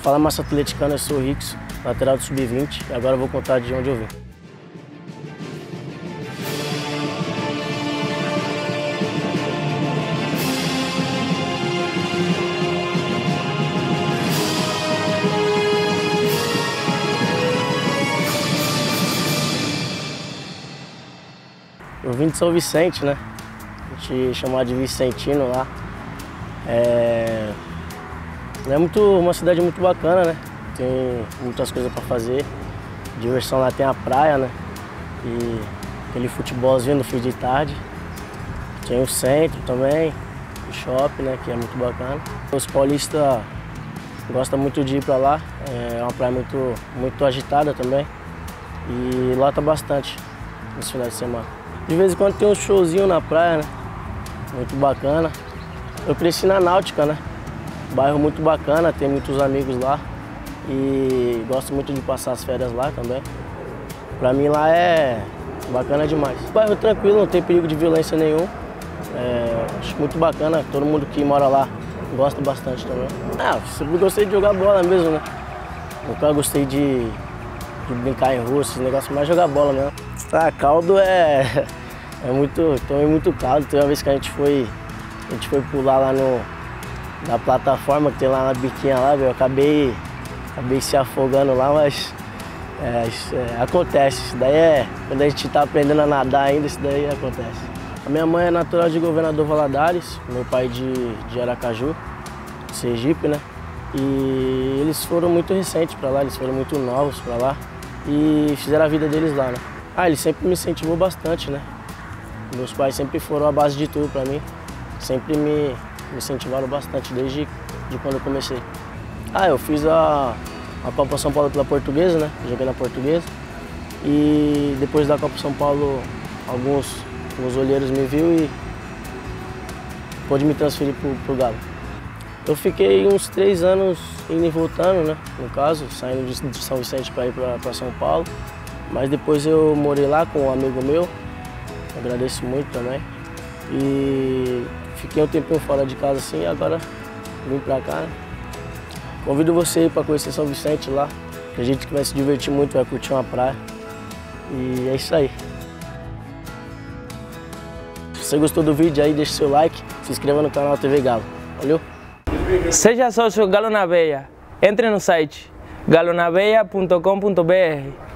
Fala Massa Atleticana, eu sou o Rix, lateral do Sub-20, e agora eu vou contar de onde eu vim. Eu vim de São Vicente, né? A gente chamava de Vicentino lá. É uma cidade muito bacana, né? Tem muitas coisas para fazer. Diversão lá tem a praia, né? E aquele futebolzinho no fim de tarde. Tem o centro também, o shopping, né? Que é muito bacana. Os paulistas gostam muito de ir para lá. É uma praia muito agitada também. E lota bastante nos finais de semana. De vez em quando tem um showzinho na praia, né? Muito bacana. Eu cresci na Náutica, né? Bairro muito bacana, tem muitos amigos lá. E gosto muito de passar as férias lá também. Pra mim lá é bacana demais. Bairro tranquilo, não tem perigo de violência nenhum. Acho muito bacana, todo mundo que mora lá gosta bastante também. Sempre gostei de jogar bola mesmo, né? Nunca gostei de brincar em rua, esse negócio, mas jogar bola mesmo. Caldo tomei muito caldo. Tem uma vez que a gente foi pular lá na plataforma que tem lá na biquinha lá, eu acabei se afogando lá, mas acontece. Isso daí quando a gente tá aprendendo a nadar ainda, isso daí acontece. A minha mãe é natural de Governador Valadares, meu pai de Aracaju, Sergipe, né? E eles foram muito recentes para lá, eles foram muito novos para lá e fizeram a vida deles lá, né? Eles sempre me incentivou bastante, né? Meus pais sempre foram a base de tudo para mim, sempre me incentivaram bastante desde quando eu comecei. Eu fiz a Copa São Paulo pela Portuguesa, né? Joguei na Portuguesa. E depois da Copa São Paulo, alguns olheiros me viu e pôde me transferir pro Galo. Eu fiquei uns 3 anos indo e voltando, né? No caso, saindo de São Vicente para ir para São Paulo. Mas depois eu morei lá com um amigo meu, agradeço muito também. E fiquei um tempinho fora de casa assim e agora vim pra cá, né? Convido você aí para conhecer São Vicente lá. Acredito que vai se divertir muito, vai curtir uma praia. E é isso aí. Se você gostou do vídeo aí, deixa seu like, se inscreva no canal TV Galo. Valeu? Seja sócio Galo na Veia. Entre no site galonaveia.com.br.